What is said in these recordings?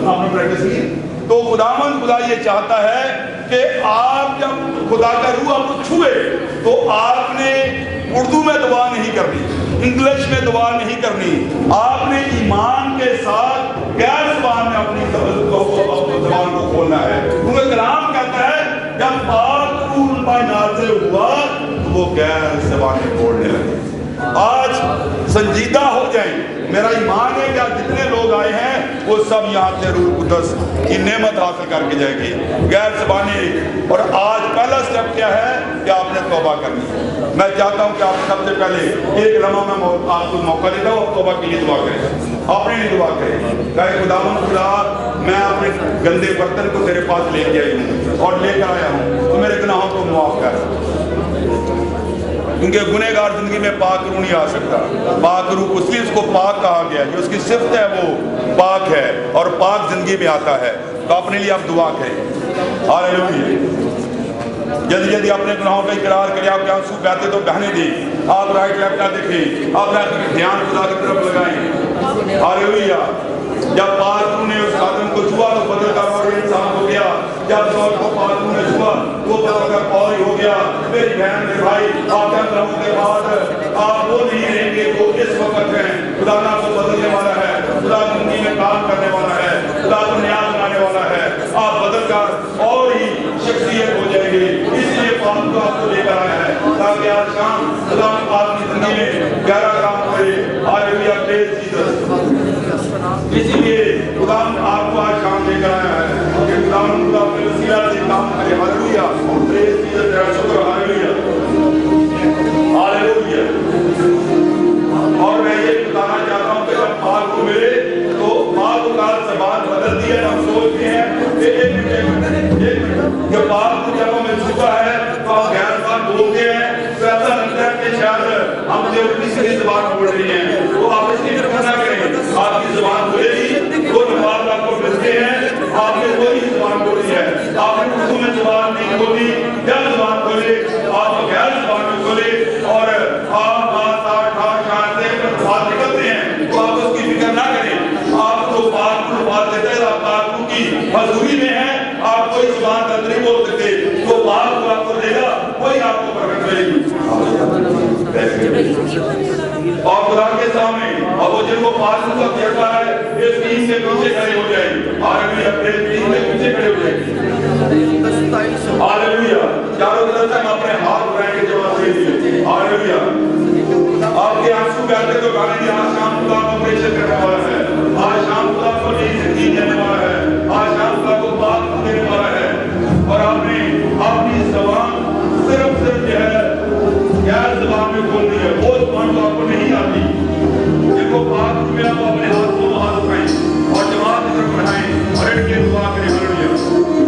آپ نے پریکٹس کی. تو خداوند خدا یہ چاہتا ہے کہ آپ جب خدا کا روح آپ کو چھوئے تو آپ نے اردو میں دعا نہیں کرنی, انگلش میں دعا نہیں کرنی, آپ نے ایمان کے ساتھ غیر زبان میں اپنی زبان کو کھولنا ہے. کیونکہ کلام کہتا ہے جب پاک روح ان پر نازل ہوا تو وہ غیر زبانیں بولنے لگے. آج سنجیدہ ہو جائیں. میرا ایمان ہے کہ جتنے لوگ آئے ہیں وہ سب یہاں سے روح قدس کی نعمت حاصل کر کے جائے گی, غیر زبانی. اور آج پہلا سٹیپ کیا ہے کہ آپ نے توبہ کرنی ہے. میں چاہتا ہوں کہ آپ سب سے پہلے ایک لمحہ میں آپ کو موقع دیتا ہوں, توبہ کے لیے دعا کریں, اپنے لیے دعا کریں. کہ خداوند خدا میں اپنے گندے برتن کو تیرے پاس لے کے آئی ہوں اور لے کر آیا ہوں, تو میرے گناہوں کو معاف کر. کیونکہ گنہگار زندگی میں پاک روح نہیں آ سکتا. پاک روح اس لیے اس کو پاک کہا گیا کہ اس کی صفت ہے وہ پاک ہے اور پاک زندگی میں آتا ہے. تو اپنے لیے آپ دعا کریں. ہاللیلویا. جلدی جلدی اپنے گناہوں کا اقرار کریں. آپ کے آنسو بہتے تو بہنے دیں. آپ رائٹ لیفٹ نہ دیکھیں, آپ دھیان خدا کی طرف لگائیں. ہاللیلویا. جب پاک روح نے اس آدم کو چھوا تو بدل کر اور انسان ہو گیا. جب سال کو پاک روح نے چھوا وہ بدل کر اور ہی ہو گیا. میری بہن میرے بھائی, آپ چند لمحوں کے بعد آپ وہ نہیں رہیں گے جو اس وقت ہیں. خدا آپ کو بدلنے والا ہے, خدا زندگی میں کام کرنے والا ہے, خدا کو نیا بنانے والا ہے. آپ بدل کر اور ہی شخصیت ہو جائیں گے. اس لیے پاک کو آپ کو لے کر آیا ہے تاکہ آج شام خدا آپ کی زندگی میں گہرا کام کرے. ہاللیلویا. Praise Jesus. اسی لیے خدا آپ کو آج شام لے کر آیا ہے کہ خدا اپنے وسیلہ سے کام کرے. ہاللیلویا. Praise Jesus. تیرا شکر. ہاللیلویا. ہاللیلویا. اور میں یہ بتانا چاہتا ہوں کہ جب پاک کو ملے تو پاک کو کال زبان بدلتی ہے. ہم سوچتے ہیں کہ ایک منٹ جب پاک کو جب ہمیں چھوتا ہے تو ہم غیر زبان بولتے ہیں تو ایسا لگتا ہے کہ شاید ہم جو کسی زبان بول رہی ہیں. تو آپ اس کی فکر نہ کریں. آپ کی زبان بولے گی, وہ نماز آپ کو ملتے ہیں, آپ نے وہی زبان بولی ہے. آپ نے اردو میں زبان نہیں بولی, جب زبان بولے آپ غیر زبان میں بولے اور آپ بات نکلتے ہیں تو آپ اس کی فکر نہ کریں. آپ کو پاک کو بات دیتا ہے, آپ پاک کی حضوری میں ہیں, آپ کوئی زبان اندر نہیں بول سکتے. تو پاک کو آپ کو دے گا, وہی آپ کو پرکٹ کرے گی. اور خدا کے سامنے اور وہ جن کو پاک کا کہتا ہے اس ٹیم کے پیچھے کھڑے ہو جائیں. ہاللیلویا. اپنے ٹیم کے پیچھے کھڑے ہو جائیں. ہاللیلویا. چاروں طرف سے اپنے ہاتھ اٹھائیں گے جواب دے دیجیے. ہاللیلویا. آپ کے آنسو بہتے تو گانے کی آج شام خدا کو پریشر کرنے والا ہے. آج شام خدا کو نئی زندگی دینے والا ہے. آج شام خدا کو پاک دینے والا ہے. اور آپ نے اپنی زبان صرف جو ہے غیر زبان میں کھولنی ہے. وہ زبان تو آپ کو نہیں آتی. جن کو پاک ملا وہ اپنے ہاتھ کو وہاں اٹھائیں اور جماعت کی طرف بڑھائیں اور ان کے دعا کریں. ہاللیلویا.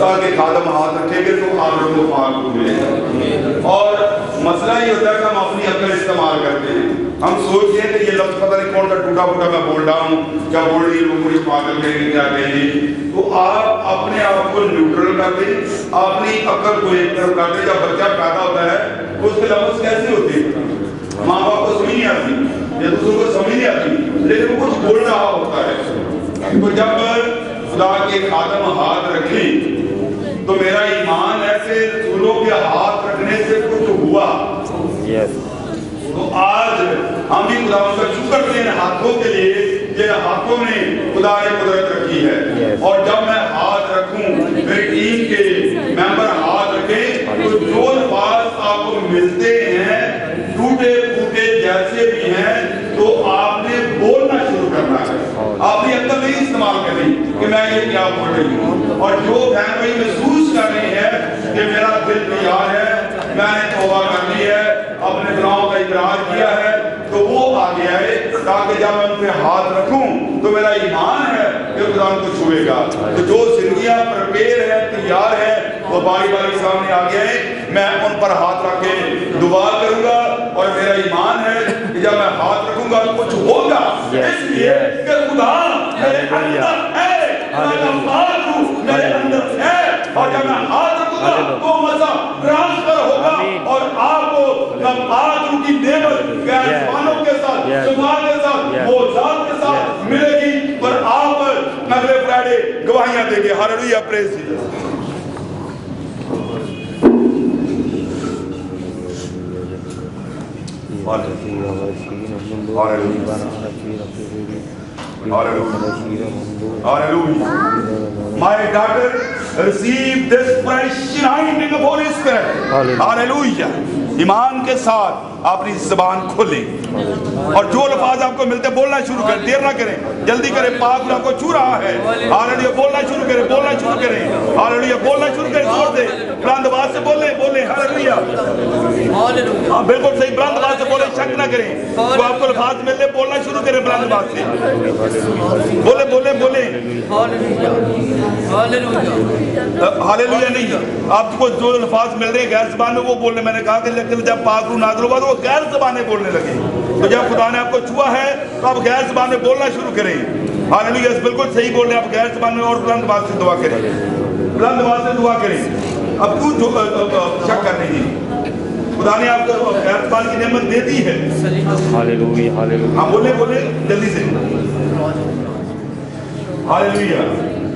खुदा के खादम हाथ रखेंगे तो आप लोगों को पाक होंगे। और मसला ये होता है कि हम अपनी अक्ल इस्तेमाल करते हैं, हम सोचते हैं कि ये लफ्ज़ पता नहीं कौन सा टूटा फूटा मैं बोल रहा हूँ, क्या बोल रही है, मुझे पागल कहेंगे, क्या कहेंगे। तो आप अपने आप को न्यूट्रल कर दें, अपनी अक्ल को एक तरफ कर दें। जब बच्चा पैदा होता है उसके लफ्ज़ कैसे होते हैं, माँ बाप को समझ नहीं आती या दूसरों को समझ नहीं आती, लेकिन वो कुछ बोल रहा होता है। तो जब खुदा के खादम हाथ रखें तो मेरा ईमान है कि रसूलों के हाथ रखने से कुछ हुआ। तो आज हम भी खुदा का शुक्र करें इन हाथों के लिए, जिन हाथों में खुदा ने कुदरत रखी है। और जब मैं हाथ रखूं, मेरी टीम के मेंबर हाथ रखें, तो जो अल्फाज आपको मिलते हैं टूटे फूटे जैसे भी हैं, तो आपने बोलना शुरू करना है। आपने अक्ल नहीं इस्तेमाल करनी कि मैं ये क्या बोल रही हूँ। और जो बहन भाई महसूस कर रही है कि मेरा दिल तैयार है, मैंने तौबा कर ली है, अपने गुनाहों का इकरार किया है, तो वो आगे आए, ताकि जब मैं उन पे हाथ रखूं तो मेरा ईमान है कि खुदा उनको छुएगा। तो जो जिंदगियां प्रिपेयर है, तैयार है, वो बारी बारी सामने आगे आए, मैं उन पर हाथ रख के दुआ करूंगा। और मेरा ईमान है कि जब मैं हाथ रखूंगा तो कुछ होगा, इसलिए कि खुदा मेरे अंदर है, मेरे अंदर है। और जब मैं हाथ रखूंगा तो मजा ट्रांसफर होगा और आपको पाक की नेमत गैरमानों के साथ, सुमार के साथ, मौजूद के साथ मिलेगी। पर आप अगले फ्राइडे गवाहियां देंगे। Hallelujah, praise Jesus. My daughter, receive this fresh anointing of Holy Spirit. Hallelujah. ईमान के साथ अपनी ज़बान खोलें और जो अल्फाज आपको मिलते हैं बोलना शुरू करें, देर ना करें, जल्दी करें। पाक आपको छू रहा है। हालेलुया, बोलना शुरू करें, बोलना शुरू करें। हालेलुया, बोलना शुरू करें, जोर से बुलंद आवाज से बोले, बोले। हालेलुया, हाँ बिल्कुल सही, बुलंद आवाज से बोले, शक ना करें। तो आपको अल्फाज मिलते बोलना शुरू करें बुलंद आवाज से, बोले बोले बोले। हालेलुया नहीं, आपको जो अल्फाज मिल रहे हैं गैर ज़बान में वो बोलने, मैंने कहा कि लेकिन जब पाक रूह नाज़िल हुआ तो वो गैर ज़बानें बोलने लगे। तो जब खुदा ने आपको छुआ है तो आप गैर ज़बान में बोलना शुरू करें। हालेलुया, बिल्कुल सही बोल रहे हैं आप, गैर ज़बान में और बुलंद आवाज से दुआ करें, बुलंद आवाज से दुआ करें। अब क्यों शक कर रही है, खुदा ने आपको गैर ज़बान की नेमत दे दी है। हालेलुया, हालेलुया, हाँ बोले बोले जल्दी से। हालेलुया,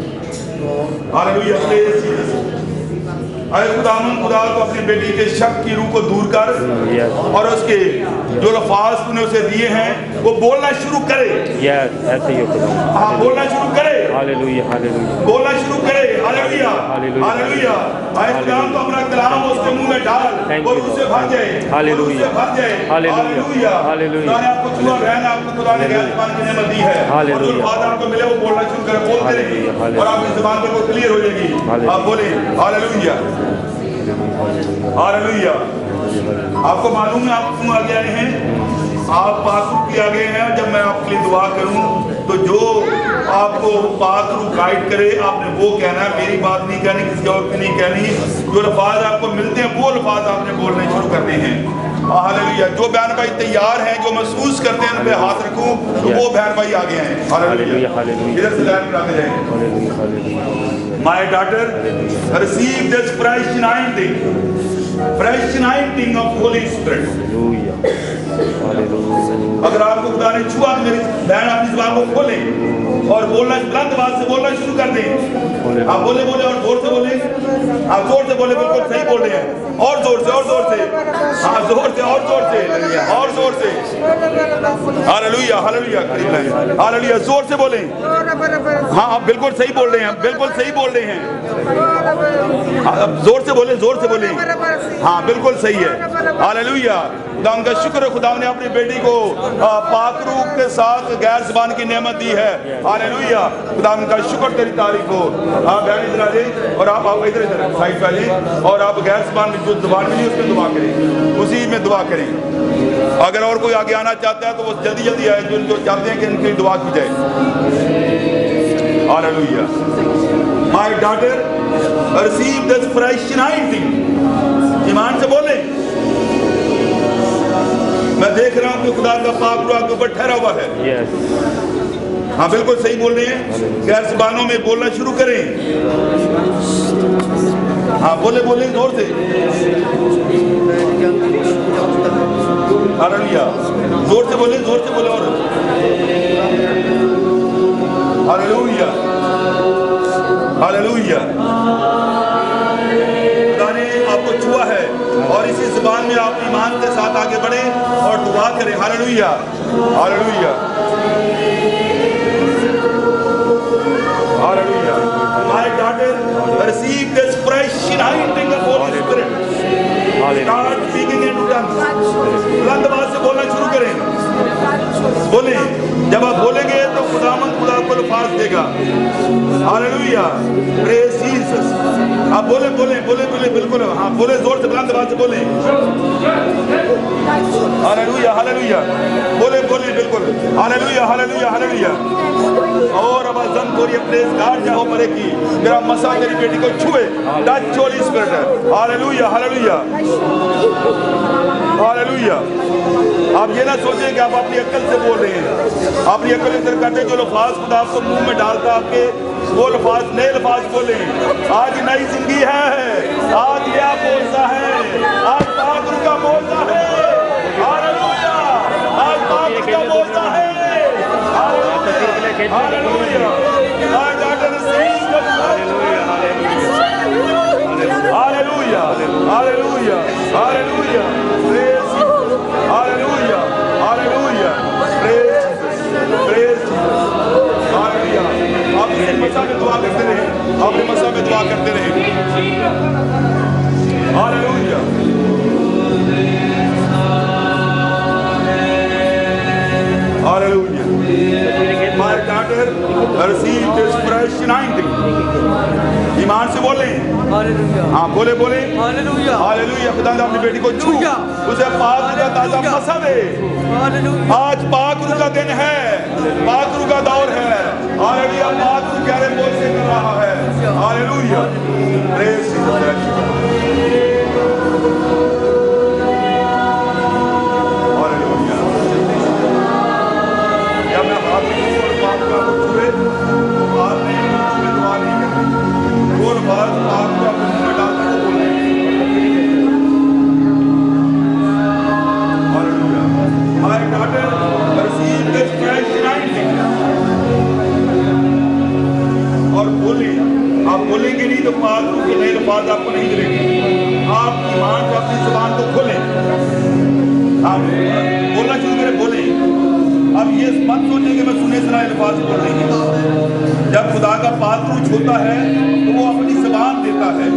हालेलुया, अरे खुदा को अपनी बेटी के शक की रूह को दूर कर और उसके जो अल्फाज तूने उसे दिए हैं वो बोलना शुरू करे। ऐसे ही हाँ, बोलना शुरू करे। हालेलुया, हालेलुया, बोलना शुरू करे। Hallelujah, hallelujah. आए खुदा तो अपना कलाम उसके मुंह में डाल और उससे भर जाए, हालेलुया, भर जाए। Hallelujah, hallelujah. खुदा ने आपको छुआ, बहन आपको खुदा ने गैर ज़बान की नेमत दी है। हालेलुया, जो बात आपको मिले वो बोलना शुरू करे, बोलते रहिए और आपकी ज़बान बिल्कुल क्लियर हो जाएगी। आप बोले हालेलुया, हालेलुया। आपको मालूम है आप क्यों आगे आए हैं, आप पाक रूह के आगे हैं। जब मैं आपके लिए दुआ करूं तो जो आपको पाक रूह गाइड करे आपने वो कहना है, मेरी बात नहीं कहनी, किसी और की नहीं कहनी। जो अल्फाज आपको मिलते हैं वो अल्फाज आपने बोलने शुरू करने हैं। हालेलुया, जो बहन भाई तैयार हैं, जो महसूस करते हैं उन पे हाथ रखूं तो वो बहन भाई आगे हैं। हालेलुया, इधर से लाइन में आगे जाएं। My daughter, receive this fresh anointing, fresh anointing of Holy Spirit. अगर आपको खुदा ने छुआ तो मेरी बहन अपनी ज़बान को खोलें और बोलना, बुलंद आवाज से बोलना शुरू कर दें। आप बोले बोले और जोर से बोले, आप जोर से बोले, बिल्कुल सही बोल रहे हैं। और जोर से, और जोर से, हाँ जोर से, और जोर से, और जोर से। हालेलुया, हालेलुया, हालेलुया, जोर से बोले। हाँ आप बिल्कुल सही बोल रहे हैं, बिल्कुल सही बोल रहे हैं। अब जोर से बोले, जोर से बोले। हाँ बिल्कुल सही है। हालेलुया, खुदा उनका शुक्र है, खुदा ने अपनी बेटी को पाक रूह के साथ गैर ज़बान की नेमत दी है। हालेलुया, खुदा उनका शुक्र, तेरी तारीफ हो। आप बहन इधर आ जाए और आप इधर इधर साइड पे आ जाए और आप गैर ज़बान में जो ज़बान मिली उसमें दुआ करें, उसी में दुआ करें। अगर और कोई आगे आना चाहता है तो वो जल्दी जल्दी आए, जो चाहते हैं कि इनकी दुआ की जाए। Hallelujah. My daughter, receive this fresh anointing. ईमान से बोले। मैं देख रहा हूँ कि खुदा का पाक रूह आपके ऊपर ठहरा हुआ है। हाँ बिल्कुल सही बोल रहे हैं। गैर ज़बानों में बोलना शुरू करें। हाँ बोले बोले जोर से। हालेलुया, जोर से बोले और हालेलुया, हालेलुया। खुदा ने आपको छुआ है और इसी ज़बान में आप ईमान के साथ आगे बढ़े और दुआ करें। Hallelujah, hallelujah, hallelujah. My daughter, receive this fresh anointing of Holy Spirit. Start speaking in tongues. बुलंद आवाज से बोलना शुरू करें। बोले, जब आप बोलेंगे तो खुदावंद खुदा आपको अल्फाज देगा। Hallelujah, praise Jesus. आप बोले बिल्कुल। हाँ बोले जोर से, बुलंद आवाज से बोले। हालेलुया, हालेलुया, बोले बिल्कुल। Hallelujah, hallelujah, hallelujah. और अब अज़म को ये प्रेज गार्ड जाओ मरे की मेरा मसा मेरी बेटी को छुए। Touch Holy Spirit. Hallelujah, hallelujah, hallelujah. आप ये ना सोचें कि आप अपनी अक्ल से बोल रहे हैं। अपनी अक्ल से करते जो लफ्ज़ खुदा आपको मुंह में डालता आपके वो लफ्ज़ नए लफ्ज़ बोले। आज नई जिंदगी है। आज यह बोलता है। आज पाक रूह का बोलता है। हालेलुया, आज पाक रूह का बोलता है। हालेलुया, आज doctor hallelujah, hallelujah, hallelujah, praise, hallelujah, hallelujah, praise, praise, hallelujah. आप अपने मसा में दुआ करते रहे, अपने मसा में दुआ करते रहे। Hallelujah, hallelujah. My daughter, receive this fresh anointing. ईमान से बोले। हाँ बोले हालेलुया, हालेलुया। खुदा ने अपनी बेटी को छू, उसे पाक रूह का ताजा मसा दे। आज पाक रूह का दिन है, पाक रूह का दौर है। हालेलुया, पाक रूह गहरे बोल से कर रहा है। Hallelujah, praise Jesus. हालेलुया। जब मैं हाथ में पाक का छुए, हाथ में दुआ नहीं करनी। और बात पाक का मुंह में डालकर बोलने। Hallelujah. My daughter, receive this fresh anointing. और बोले, आप बोलेंगे नहीं तो पाक रूह के नए लफ्ज़ आपको नहीं मिलेंगे। आप ईमान से अपनी ज़ुबान को खोलें। आप बोलना शुरू करें, बोलें। अब ये मत सोचें कि मैं सुने सुनाए लफ्ज़ बोल रही हूँ। जब खुदा का पाक रूह छूता है तो वो अपनी ज़बान देता है।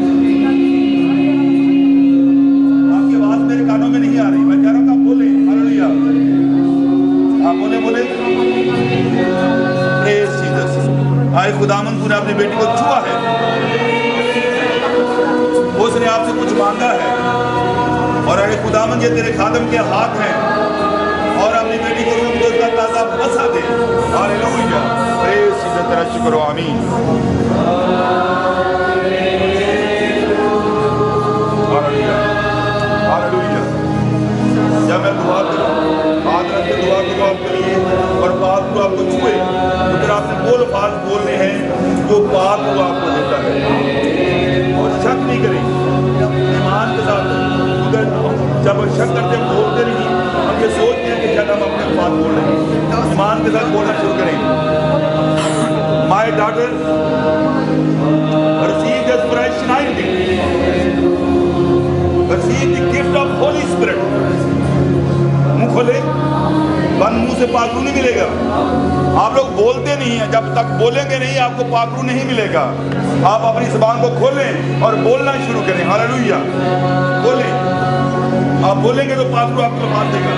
आपकी आवाज़ मेरे कानों में नहीं आ रही। मैं कह रहा हूँ कि आप बोले। हालेलुया, आप बोले प्रेज जीसस। आज खुदावंद ने अपनी बेटी को छुआ है। उसने आपसे कुछ मांगा है और अरे खुदावंद ये तेरे खादम के हाथ हैं और अपनी बेटी को रूह का ताजा मसा दे। Hallelujah, praise Jesus. तेरा शुक्र हो, आमीन। Hallelujah, hallelujah. जब मैं दुआ करूं, आदरत से दुआ करूं आपके लिए और पाक रूह आपको छुए तो फिर आपने वो लफ्ज़ बोलने हैं जो पाक रूह आपको देता है। और शक नहीं करें, ईमान के साथ। जब शक करते हैं बोलते नहीं, हम ये सोचते हैं कि शायद हम अपने बात बोल रहे हैं। ईमान के साथ बोलना शुरू करें। My daughter, receive this fresh anointing. Receive the gift of Holy Spirit. मुंह खोले, बंद मुंह से पाक रूह नहीं मिलेगा। आप लोग बोलते नहीं हैं, जब तक बोलेंगे नहीं आपको पाक रूह नहीं मिलेगा। आप अपनी ज़ुबान को खोलें और बोलना शुरू करें। हालेलुया, बोलें। आप बोलेंगे तो पाक रूह आपको लफ्ज़ देगा।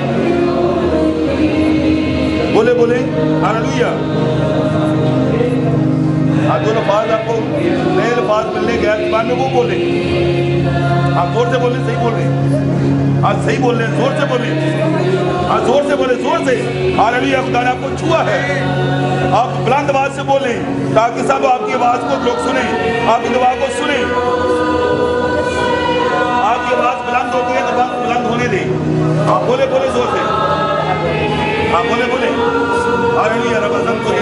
बोले हालेलुया। जो लफ्ज़ आपको नए लफ्ज़ मिलने गए ज़बान में वो बोले। आप जोर से बोले, सही बोल रहे हैं, आज सही बोल रहे हैं, जोर से बोले, आज जोर से बोले, जोर से। हालेलुया, खुदा ने आपको छुआ है। आप बुलंद आवाज से बोले ताकि सब आपकी आवाज को लोग सुने, आपकी दुआ को सुने। आपकी आवाज बुलंद होती है तो बात बुलंद होने दे। आप बोले बोले जोर से, आप बोले बोले। हालेलुया, रब्बन को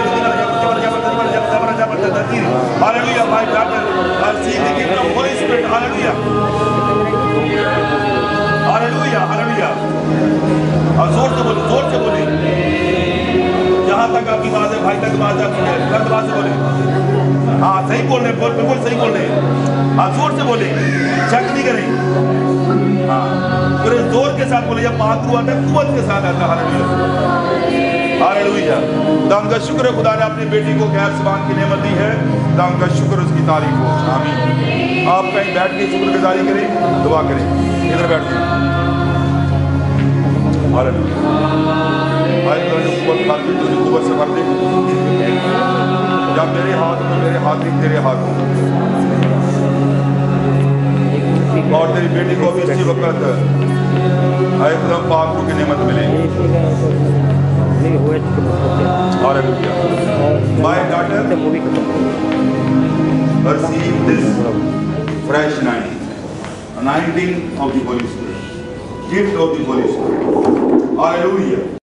Hallelujah, my brother, I'll see the gift of Holy Spirit. Hallelujah. Hallelujah, hallelujah. और जोर से बोले, जहाँ तक आपकी बात है, भाई तक बात है, बुलंद बात से बोले। हाँ, सही बोल रहे, बिल्कुल सही बोल रहे। हाँ, जोर से बोले, चेक नहीं करें। हाँ, पूरे जोर के साथ बोले, जब पाक रूह आता है, कुव्वत के साथ आता है। Hallelujah, hallelujah. खुदा का शुक्र है, खुदा ने अपनी बेटी को गैर ज़बान की नेमत दी है। खुदा का शुक्र, उसकी तारीफ हो। आमीन। आप कहीं बैठ के शुक्रगुजारी करें, दुआ करें। इधर बैठ जाइए। हालेलुया। भाई तुझे कुव्वत से भर दे। जब मेरे हाथ में मेरे हाथ ही तेरे हाथ में, और तेरी बेटी को भी इसी वक्त एकदम पाक रूह की नेमत मिलेगी। Hallelujah. My daughter, receive this fresh anointing of the Holy Spirit, gift of the Holy Spirit. Hallelujah.